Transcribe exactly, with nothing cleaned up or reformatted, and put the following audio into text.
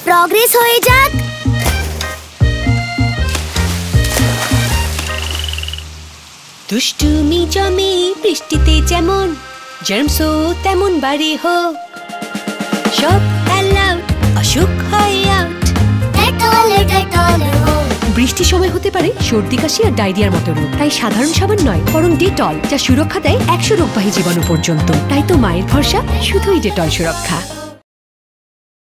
Progress হয়ে যাক। দুষ্টুমি জমে বৃষ্টিতে যেমন, জার্মসও তেমন বাড়ে হোক। সব অ্যালাউড, অসুখ হয় আউট। ডেটলে ডেটলে হো। বৃষ্টির সময় হতে পারে সর্দি কাশি আর ডায়রিয়ার মতো রোগ, তাই সাধারণ সাবান নয় বরং ডেটল, যা সুরক্ষা দেয় একশো রোগবাহী জীবাণু পর্যন্ত। তাই তো মায়ের ভরসা শুধুই ডেটল সুরক্ষা।